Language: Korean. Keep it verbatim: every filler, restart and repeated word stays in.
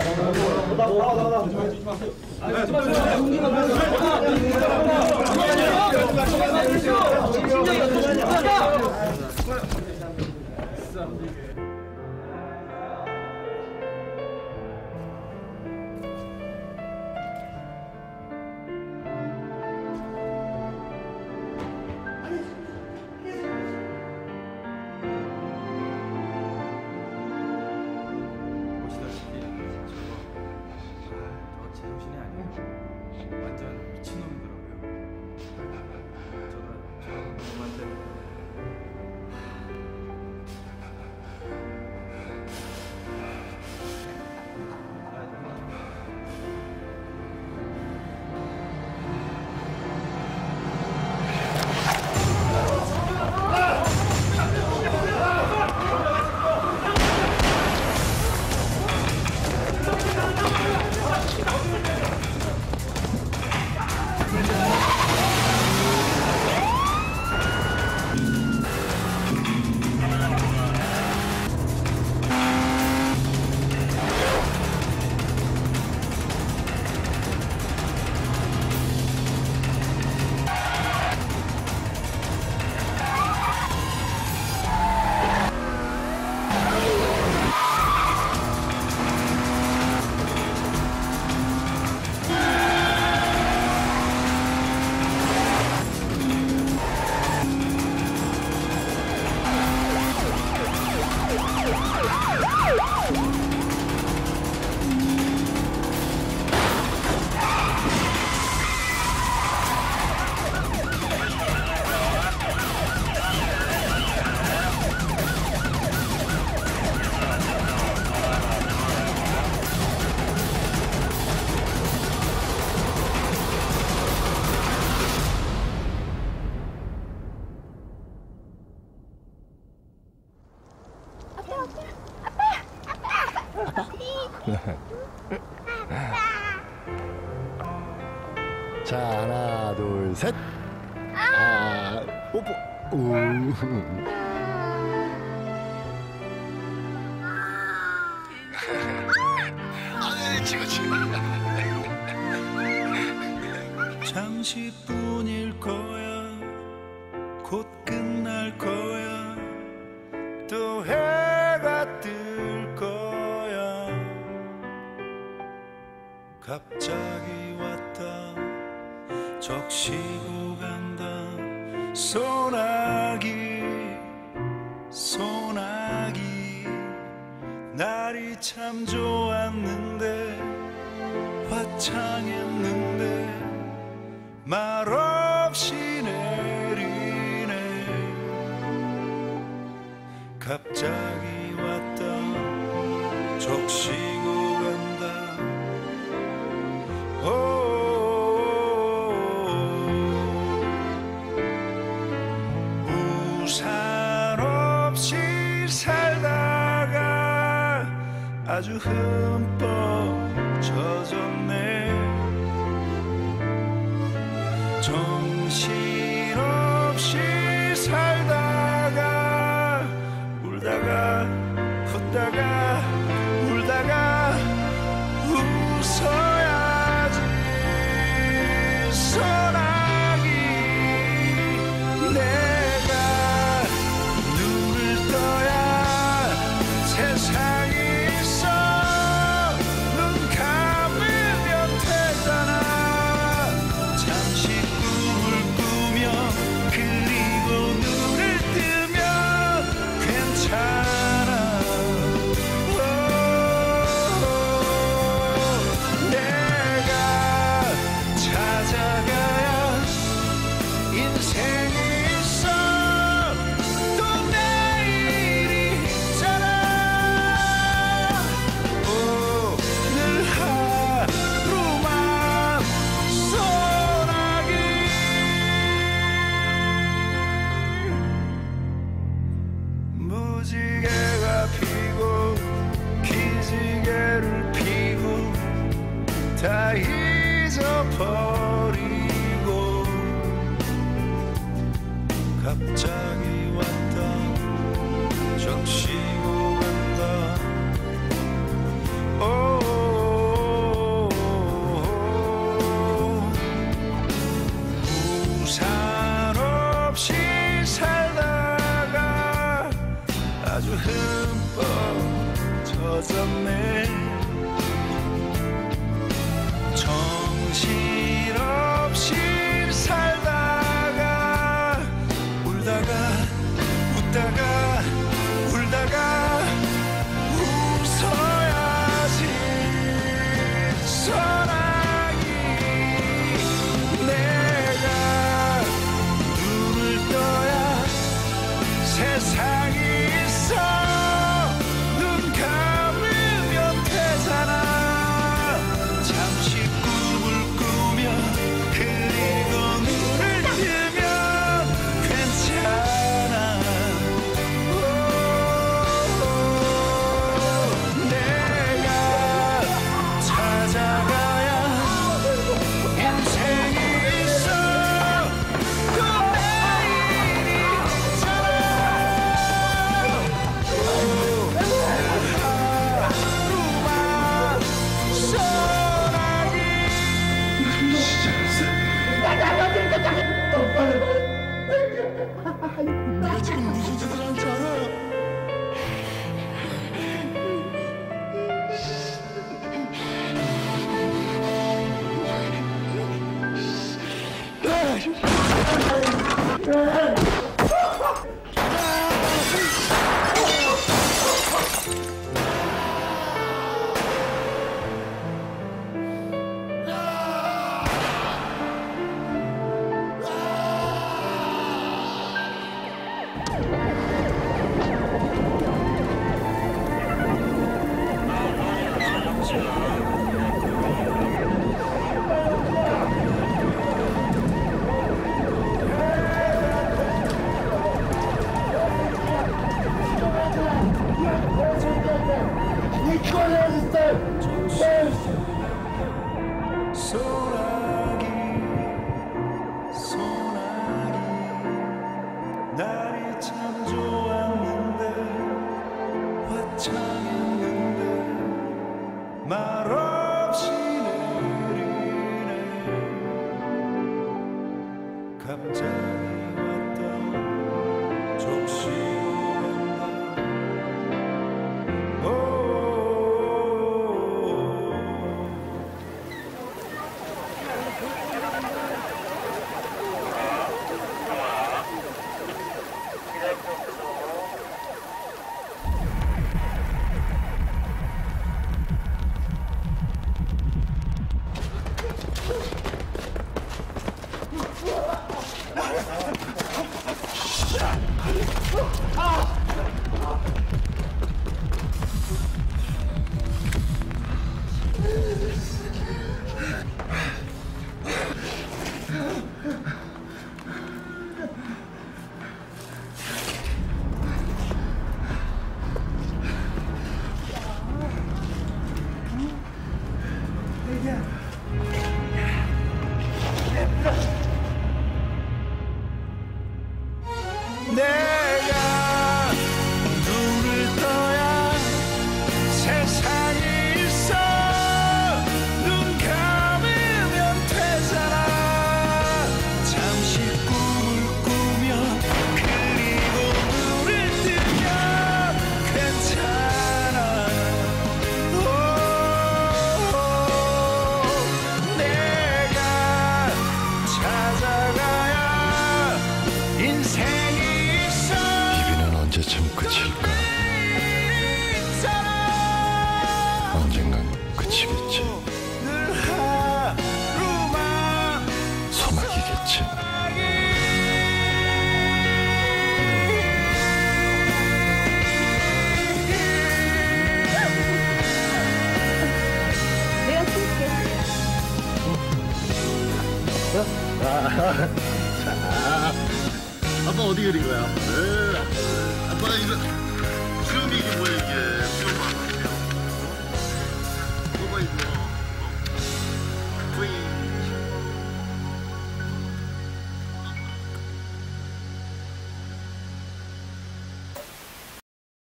자, 하나, 둘, 셋. 아, 뽀뽀. 우. 아, 지금 지금. 잠시뿐일 거야. 곧 끝날 거야. 또 해가 뜰 거야. 갑자기 왔다 적시고 간다. 소나기 소나기 날이 참 좋았는데 화창했는데 말없이 내리네. 갑자기 왔다 적시고 간다. 오 우산 없이 살다가 아주 흠뻑 젖었네. 정신없이 살다가 울다가 웃다가 울다가 웃어야지. 소나기 내가 눈을 떠야 세상이 있어. 눈 감으면 돼. 소나기 소나기 날이 참 좋았는데 화창했는데 말없이 내리네 갑자기 왔다 좀 쉬고 간다 오 내가 눈을 떠야 세상이 있어 눈 감으면 되잖아 잠시 꿈을 꾸면 그리고 눈을 뜨면 괜찮아 오, 내가 찾아가야 인생이 언제쯤 끝일까? 언젠간 그치겠지. 소나기겠지. 내가 쏠게. 자, 아빠 어디 그린 거야? 네. 아빠가 이거.